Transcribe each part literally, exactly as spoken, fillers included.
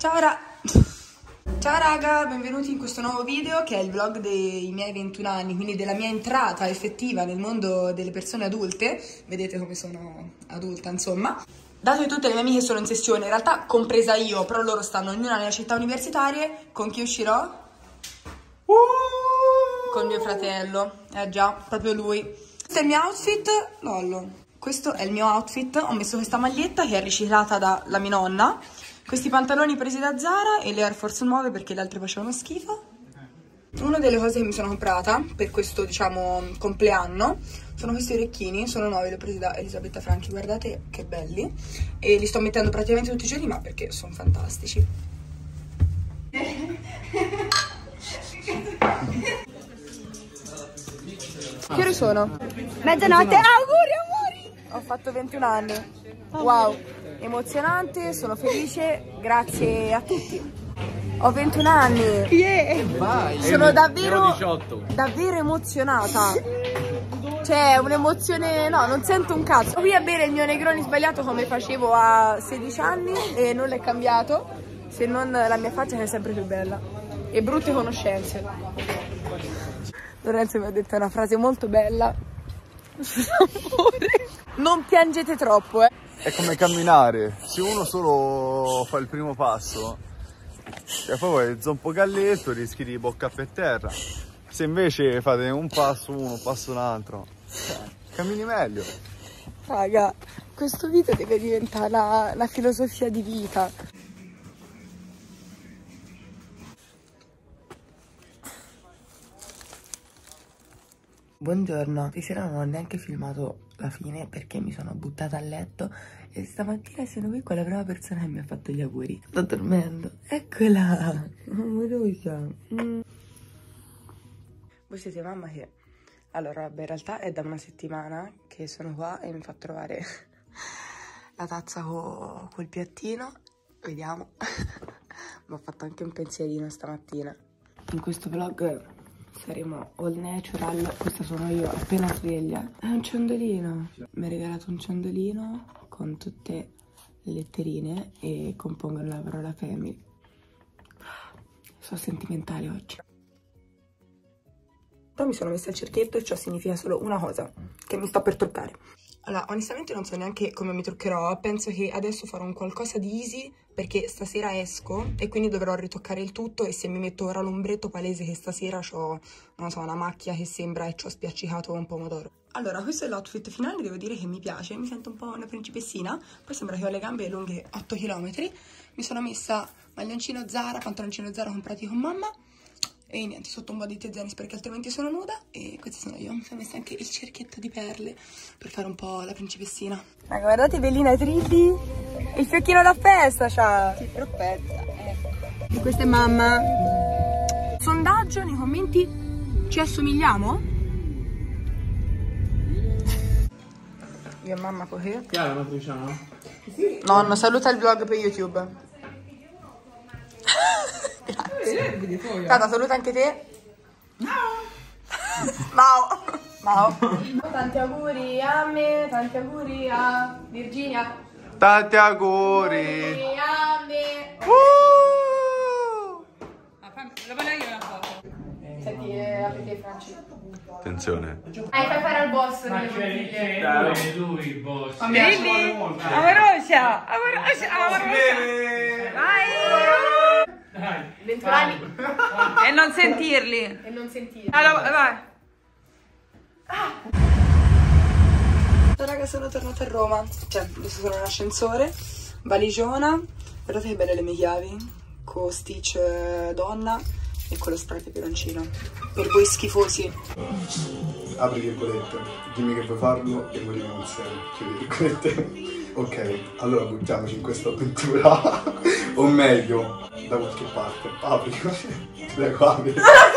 Ciao ra... Ciao raga, benvenuti in questo nuovo video che è il vlog dei miei ventuno anni, quindi della mia entrata effettiva nel mondo delle persone adulte. Vedete come sono adulta, insomma. Dato che tutte le mie amiche sono in sessione, in realtà compresa io, però loro stanno ognuna nelle città universitarie, con chi uscirò? Uh! Con mio fratello, eh già, proprio lui. Questo è il mio outfit, lollo. Questo è il mio outfit, ho messo questa maglietta che è riciclata dalla mia nonna. Questi pantaloni presi da Zara e le Air Force nuove perché le altre facevano schifo. Una delle cose che mi sono comprata per questo, diciamo, compleanno sono questi orecchini, sono nuovi, li ho presi da Elisabetta Franchi, guardate che belli. E li sto mettendo praticamente tutti i giorni, ma perché sono fantastici. Che ore sono? Mezzanotte, auguri, auguri! Ho fatto ventuno anni. Wow, emozionante, sono felice, grazie a tutti. Ho ventuno anni. Yeah. Vai, sono davvero, diciotto. davvero emozionata. Cioè, un'emozione, no, non sento un cazzo. Qui a bere il mio Negroni sbagliato come facevo a sedici anni e non l'è cambiato, se non la mia faccia che è sempre più bella. E brutte conoscenze. Lorenzo mi ha detto una frase molto bella. Non piangete troppo, eh. È come camminare, se uno solo fa il primo passo e poi vai zompo galletto rischi di bocca per terra. Se invece fate un passo uno, un passo un altro, cammini meglio. Raga, questo video deve diventare una, una filosofia di vita. Buongiorno, stasera non ho neanche filmato la fine perché mi sono buttata a letto e stamattina sono qui con la prima persona che mi ha fatto gli auguri. Sto dormendo, eccola, amorosa. Mm. Voi siete mamma che... Allora, vabbè, in realtà è da una settimana che sono qua e mi fa trovare la tazza co col piattino. Vediamo. Mi ho fatto anche un pensierino stamattina. In questo vlog saremo all natural. Questa sono io appena sveglia. È un ciondolino. Mi ha regalato un ciondolino con tutte le letterine e compongono la parola family. Sono sentimentale oggi. Poi mi sono messa il cerchietto e ciò significa solo una cosa, che mi sto per truccare. Allora, onestamente non so neanche come mi truccherò, penso che adesso farò un qualcosa di easy perché stasera esco e quindi dovrò ritoccare il tutto e se mi metto ora l'ombretto palese che stasera ho, non so, una macchia che sembra e ci ho spiaccicato un pomodoro. Allora, questo è l'outfit finale, devo dire che mi piace, mi sento un po' una principessina, poi sembra che ho le gambe lunghe otto chilometri, mi sono messa maglioncino Zara, pantaloncino Zara comprati con mamma, e niente, sotto un po' di tezenis perché altrimenti sono nuda. E questa sono io. Mi sono messa anche il cerchietto di perle per fare un po' la principessina. Raga, guardate Bellina Trilli. Il fiocchino da festa c'ha. Sì, perfetta. Eh. Questa è mamma. Sondaggio nei commenti. Ci assomigliamo? Io e mamma così. Chiara, ma facciamo? Sì. Nonno, saluta il vlog per YouTube. Grazie. Tata, saluta anche te. Ciao. Ciao. Tanti auguri a me, tanti auguri a Virginia. Tanti auguri a me. Uh! La voglio io una foto. Senti, eh, apri te Franci. Attenzione. Eh, fai fare al boss. Ma c'è lui il boss. Amorosa, amorosa, amorosa. Vai. ventuno anni. E non sentirli. E non sentire. Allora, vai. Ah. Raga, sono tornata a Roma. Cioè, adesso sono in ascensore. Valigiona. Guardate che belle le mie chiavi. Con Stitch eh, donna e con lo spray peperoncino. Per voi schifosi. Apri virgolette, dimmi che vuoi farlo e moriamo insieme. Chiudi virgolette. Ok, allora buttiamoci in questa avventura. O meglio, da qualche parte. Apri. Prego, apri.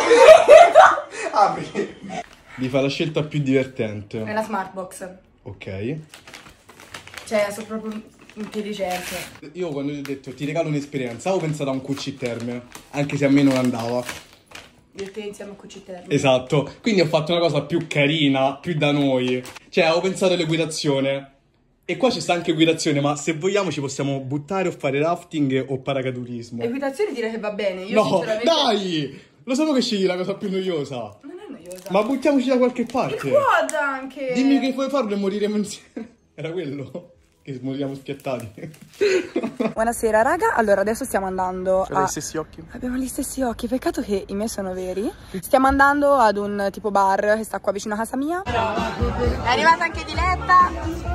Apri. Di fare la scelta più divertente. È la smart box. Ok. Cioè, sono proprio intelligente. Io quando gli ho detto ti regalo un'esperienza, avevo pensato a un Q C Terme, anche se a me non andava. Io e te insieme a Q C Terme. Esatto, quindi ho fatto una cosa più carina, più da noi. Cioè, avevo pensato all'equitazione. E qua ci sta anche equitazione, ma se vogliamo ci possiamo buttare o fare rafting o paracadurismo. Equitazione direi che va bene. Io No, sinceramente... dai! Lo so che scegli la cosa più noiosa. Non è noiosa. Ma buttiamoci da qualche parte. Il quad anche. Dimmi che puoi farlo e moriremo insieme. Era quello? Che moriamo schiattati. Buonasera raga, allora adesso stiamo andando Abbiamo a... gli stessi occhi? Abbiamo gli stessi occhi, peccato che i miei sono veri. Stiamo andando ad un tipo bar che sta qua vicino a casa mia. È arrivata anche Diletta.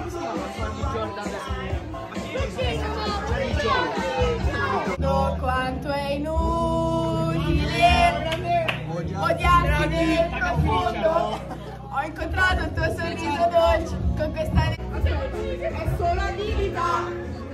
No, quanto è inutile odiarti nel profondo. Ho incontrato il tuo sorriso dolce con questa... È solo abilità.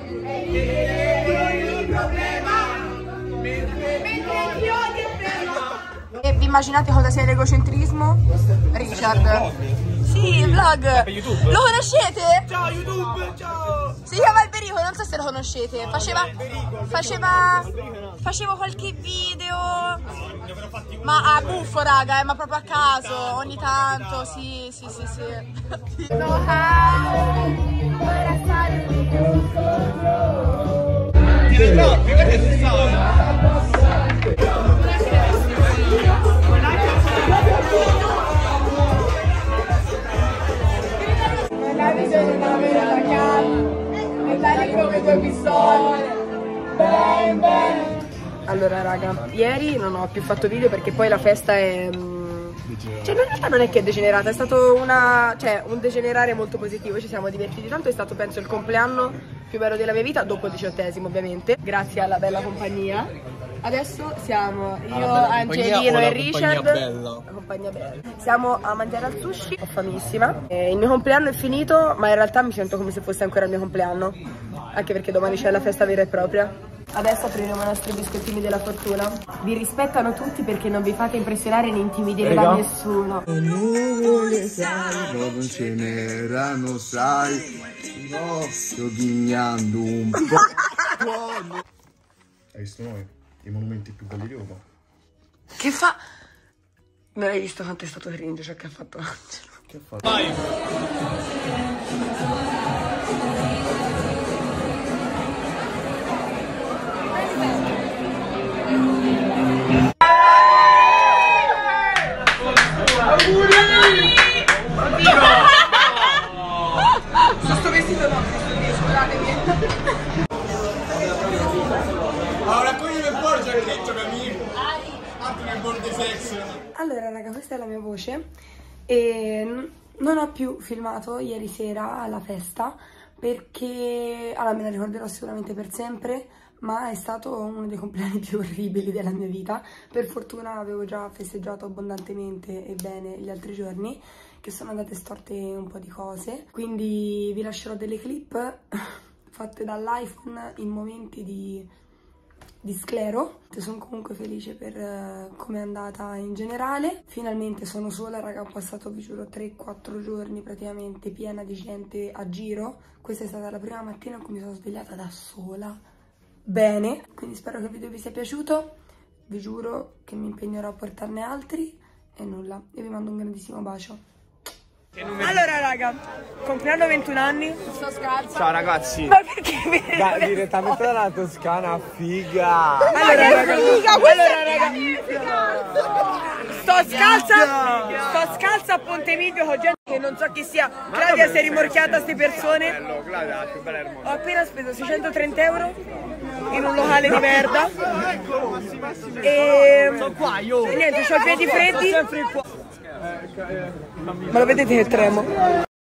È il problema. Mentre ti odi e ferma. E vi immaginate cosa sia l'egocentrismo? Richard. Sì, il vlog. Lo conoscete? Ciao YouTube, ciao. Si chiama Alberico, non so se lo conoscete. Faceva Faceva Facevo qualche video. Ma a buffo raga, eh, ma proprio a caso, ogni tanto, sì, sì, sì, sì. Non hai bisogno di avere la calma, e dai come due pistole. Ben, ben. Allora raga, ieri non ho più fatto video perché poi la festa è... Cioè in realtà non è che è degenerata, è stato una... cioè un degenerare molto positivo, ci siamo divertiti tanto, è stato penso il compleanno più bello della mia vita, dopo il diciottesimo ovviamente, grazie alla bella compagnia. Adesso siamo io, Angelino e Richard. La compagnia bella. Siamo a mangiare al sushi, ho famissima. Eh, il mio compleanno è finito, ma in realtà mi sento come se fosse ancora il mio compleanno, anche perché domani c'è la festa vera e propria. Adesso apriremo i nostri biscottini della fortuna. Vi rispettano tutti perché non vi fate impressionare né intimidire da nessuno. Nuvole sai, non ce n'erano sai, no, sto ghignando un po'. Hai visto noi? I monumenti più belli di Roma. Che fa? Non hai visto quanto è stato cringe ciò che ha fatto Angelo? Che ha fatto? Vai! Sto vestito no, scusatemi. Allora, qui mi porge a cretto per me. Altro nel bordo sex. Allora raga, questa è la mia voce e non ho più filmato ieri sera alla festa perché, allora me la ricorderò sicuramente per sempre, ma è stato uno dei compleanni più orribili della mia vita. Per fortuna avevo già festeggiato abbondantemente e bene gli altri giorni, che sono andate storte un po' di cose, quindi vi lascerò delle clip fatte dall'iPhone in momenti di, di sclero. Sono comunque felice per uh, come è andata in generale. Finalmente sono sola raga, ho passato vi giuro tre quattro giorni praticamente piena di gente a giro. Questa è stata la prima mattina in cui mi sono svegliata da sola bene, quindi spero che il video vi sia piaciuto, vi giuro che mi impegnerò a portarne altri e nulla, io vi mando un grandissimo bacio. Allora raga, compleanno ventuno anni. Sto scalza. Ciao ragazzi. Ma perché? Da, direttamente dalla Toscana, figa. Allora raga, figa, allora raga, sto scalza, sto scalza a Ponte Milvio con gente che non so chi sia. Claudia si è rimorchiata a ste persone. Bello, Claudia, più bella del mondo. Ho appena speso seicentotrenta euro in un locale di merda. E, e niente, c'ho i piedi freddi. Ma lo vedete che tremo?